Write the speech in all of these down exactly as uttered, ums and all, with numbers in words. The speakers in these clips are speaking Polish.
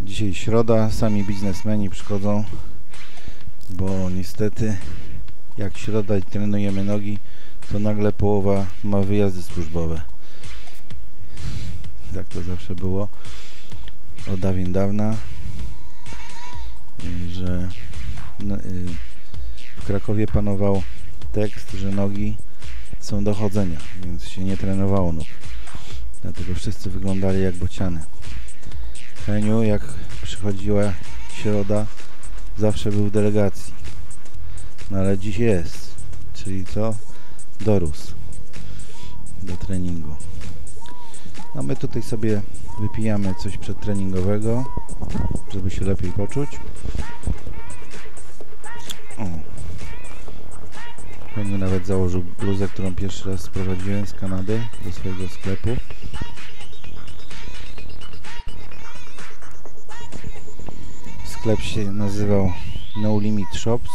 Dzisiaj środa, sami biznesmeni przychodzą, bo niestety jak środa i trenujemy nogi, to nagle połowa ma wyjazdy służbowe. Tak to zawsze było od dawien dawna, że w Krakowie panował tekst, że nogi są do chodzenia, więc się nie trenowało nóg. Dlatego wszyscy wyglądali jak bociany. Heniu, jak przychodziła środa, zawsze był w delegacji. No ale dziś jest. Czyli co? Dorósł do treningu. A my tutaj sobie wypijamy coś przedtreningowego, żeby się lepiej poczuć. O. Heniu nawet założył bluzę, którą pierwszy raz sprowadziłem z Kanady do swojego sklepu. Sklep się nazywał No Limit Shops.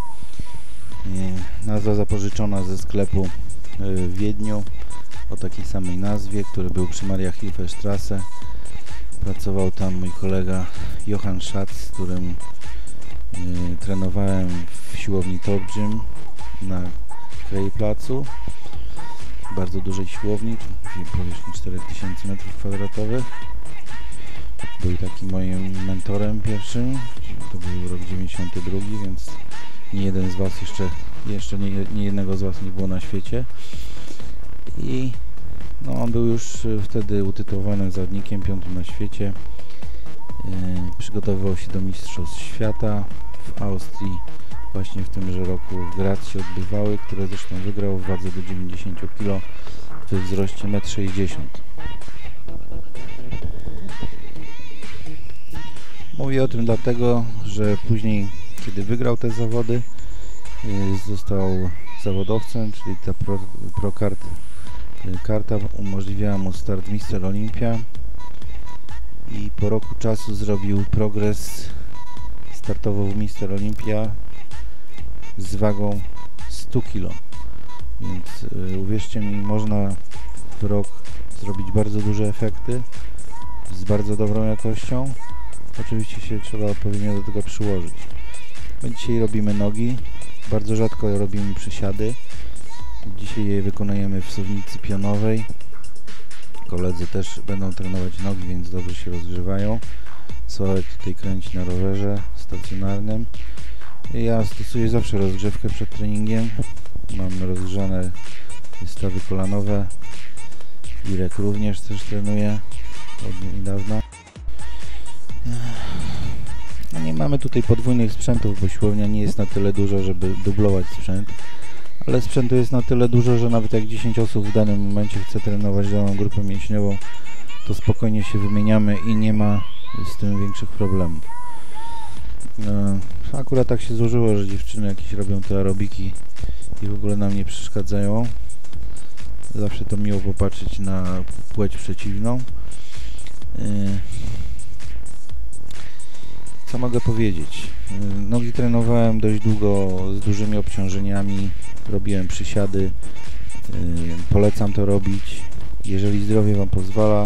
Nazwa zapożyczona ze sklepu w Wiedniu o takiej samej nazwie, który był przy Mariahilferstrasse. Pracował tam mój kolega Johann Schatz, z którym y, trenowałem w siłowni Top Gym na Krejplacu. Bardzo dużej siłowni, powierzchni cztery tysiące metrów kwadratowych. Był taki moim mentorem pierwszym, to był rok dziewięćdziesiąty drugi, więc nie jeden z was jeszcze, jeszcze nie, nie jednego z was nie było na świecie. I no, on był już wtedy utytułowanym zawodnikiem, piątym na świecie. Yy, przygotowywał się do Mistrzostw Świata w Austrii, właśnie w tymże roku w Graz się odbywały, które zresztą wygrał w wadze do dziewięćdziesięciu kilogramów we wzroście metr sześćdziesiąt. Mówię o tym dlatego, że później, kiedy wygrał te zawody, yy, został zawodowcem, czyli ta pro, ProCard yy, karta umożliwiała mu start Mister Olympia i po roku czasu zrobił progres, startował w Mister Olympia z wagą stu kilogramów, więc yy, uwierzcie mi, można w rok zrobić bardzo duże efekty z bardzo dobrą jakością. Oczywiście się trzeba odpowiednio do tego przyłożyć. My dzisiaj robimy nogi, bardzo rzadko robimy przysiady. Dzisiaj je wykonujemy w suwnicy pionowej. Koledzy też będą trenować nogi, więc dobrze się rozgrzewają. Sławek tutaj kręci na rowerze stacjonarnym. Ja stosuję zawsze rozgrzewkę przed treningiem. Mam rozgrzane stawy kolanowe. Irek również też trenuje od niedawna. No nie mamy tutaj podwójnych sprzętów, bo siłownia nie jest na tyle duża, żeby dublować sprzęt, ale sprzętu jest na tyle dużo, że nawet jak dziesięć osób w danym momencie chce trenować daną grupę mięśniową, to spokojnie się wymieniamy i nie ma z tym większych problemów. No, akurat tak się złożyło, że dziewczyny jakieś robią te aerobiki i w ogóle nam nie przeszkadzają. Zawsze to miło popatrzeć na płeć przeciwną. Co mogę powiedzieć? Nogi trenowałem dość długo z dużymi obciążeniami, robiłem przysiady, polecam to robić, jeżeli zdrowie wam pozwala,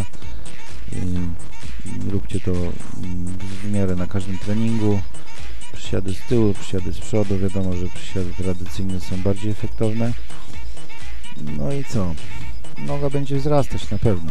róbcie to w miarę na każdym treningu. Przysiady z tyłu, przysiady z przodu, wiadomo, że przysiady tradycyjne są bardziej efektowne. No i co? Noga będzie wzrastać na pewno.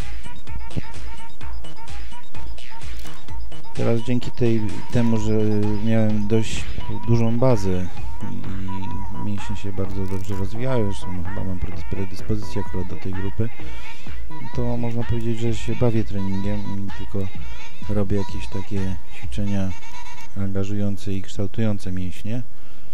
Teraz dzięki tej, temu, że miałem dość dużą bazę i mięśnie się bardzo dobrze rozwijają, zresztą chyba mam predyspozycję akurat do tej grupy, to można powiedzieć, że się bawię treningiem i tylko robię jakieś takie ćwiczenia angażujące i kształtujące mięśnie,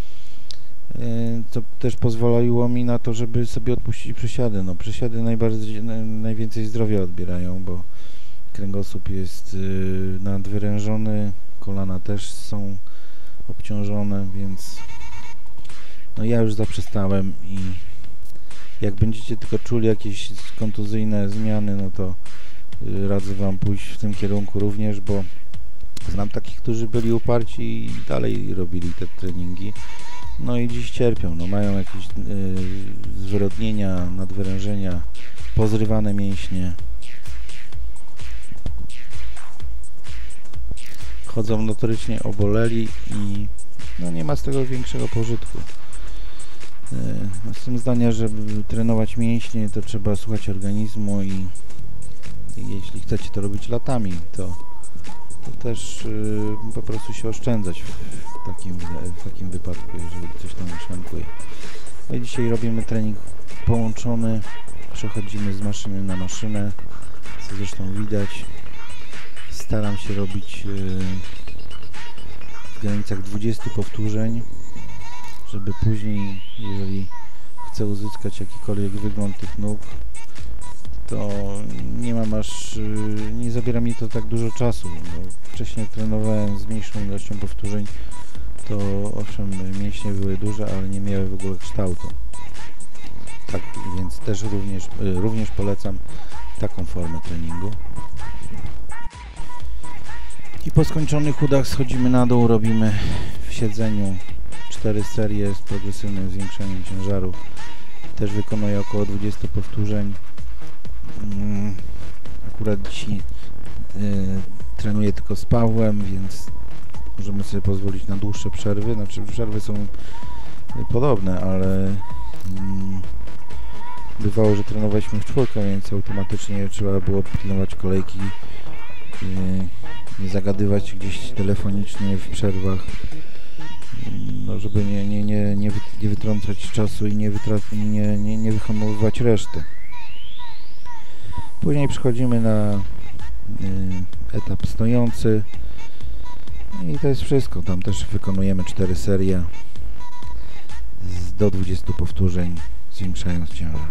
co też pozwoliło mi na to, żeby sobie odpuścić przysiady. No, przysiady najbardziej, najwięcej zdrowia odbierają, bo kręgosłup jest y, nadwyrężony, kolana też są obciążone, więc no ja już zaprzestałem i jak będziecie tylko czuli jakieś kontuzyjne zmiany, no to y, radzę wam pójść w tym kierunku również, bo znam takich, którzy byli uparci i dalej robili te treningi, no i dziś cierpią, no mają jakieś y, zwyrodnienia, nadwyrężenia, pozrywane mięśnie. chodzą notorycznie oboleli i no nie ma z tego większego pożytku. Jestem zdania, żeby trenować mięśnie, to trzeba słuchać organizmu i, i jeśli chcecie to robić latami, to, to też yy, po prostu się oszczędzać w takim, w takim wypadku, jeżeli coś tam szwankuje. No i dzisiaj robimy trening połączony, przechodzimy z maszyny na maszynę, co zresztą widać. Staram się robić yy, w granicach dwudziestu powtórzeń, żeby później, jeżeli chcę uzyskać jakikolwiek wygląd tych nóg, to nie mam aż, nie zabiera mi to tak dużo czasu. No, wcześniej trenowałem z mniejszą ilością powtórzeń, to owszem mięśnie były duże, ale nie miały w ogóle kształtu. Tak więc też również, również polecam taką formę treningu. I po skończonych udach schodzimy na dół, robimy w siedzeniu cztery serie z progresywnym zwiększeniem ciężaru. Też wykonuję około dwudziestu powtórzeń. Akurat dzisiaj y, trenuję tylko z Pawłem, więc możemy sobie pozwolić na dłuższe przerwy. Znaczy przerwy są podobne, ale y, bywało, że trenowaliśmy w czwórkę, więc automatycznie trzeba było pilnować kolejki, y, nie zagadywać gdzieś telefonicznie w przerwach. No, żeby nie, nie, nie, nie, nie wytrącać czasu i nie, nie, nie, nie wyhamowywać reszty. Później przechodzimy na y, etap stojący i to jest wszystko. Tam też wykonujemy cztery serie z, do dwudziestu powtórzeń, zwiększając ciężar.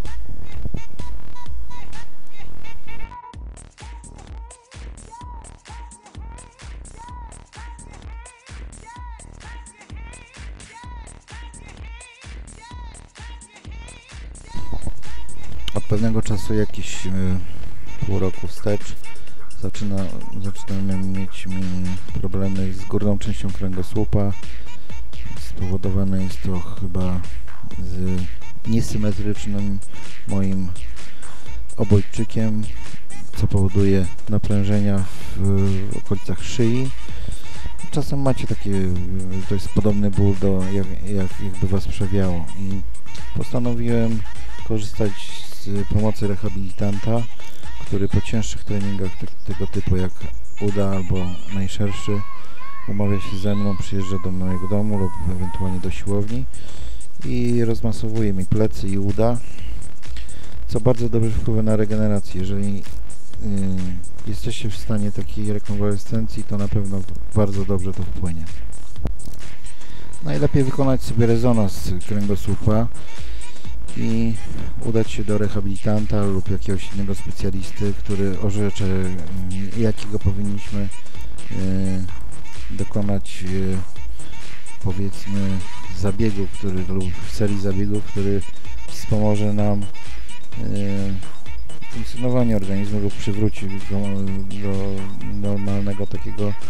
Od pewnego czasu, jakieś y, pół roku wstecz, zaczyna, zaczynamy mieć y, problemy z górną częścią kręgosłupa. Spowodowane jest to chyba z niesymetrycznym moim obojczykiem, co powoduje naprężenia w, w okolicach szyi. Czasem macie takie, to jest podobny ból, do, jak, jak, jakby was przewiało. I postanowiłem korzystać z pomocy rehabilitanta, który po cięższych treningach te, tego typu jak uda albo najszerszy umawia się ze mną, przyjeżdża do mojego domu lub ewentualnie do siłowni i rozmasowuje mi plecy i uda, co bardzo dobrze wpływa na regenerację. Jeżeli yy, jesteście w stanie takiej rekonwalescencji, to na pewno bardzo dobrze to wpłynie. Najlepiej wykonać sobie rezonans kręgosłupa i udać się do rehabilitanta lub jakiegoś innego specjalisty, który orzecze, jakiego powinniśmy y, dokonać y, powiedzmy zabiegu, który, lub serii zabiegów, który wspomoże nam y, funkcjonowanie organizmu lub przywróci go do normalnego takiego y,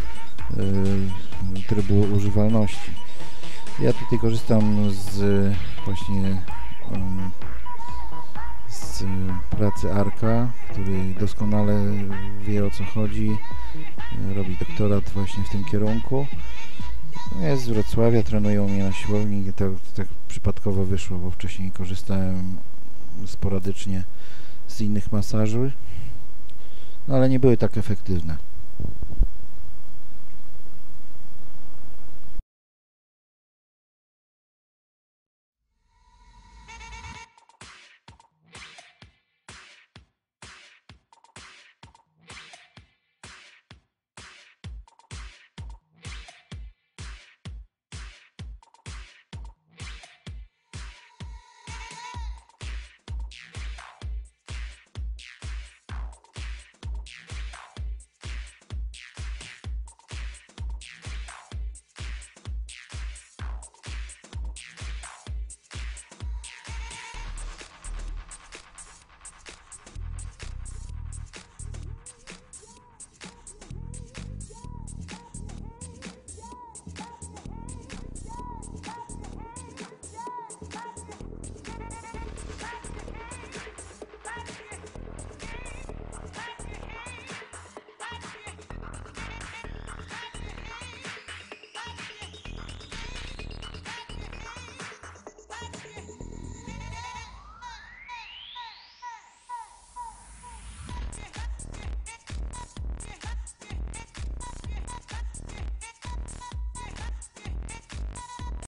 trybu używalności. Ja tutaj korzystam z właśnie z pracy Arka, który doskonale wie, o co chodzi, robi doktorat właśnie w tym kierunku. Jest z Wrocławia, trenują mnie na siłowni i tak, tak przypadkowo wyszło, bo wcześniej korzystałem sporadycznie z innych masaży, no ale nie były tak efektywne.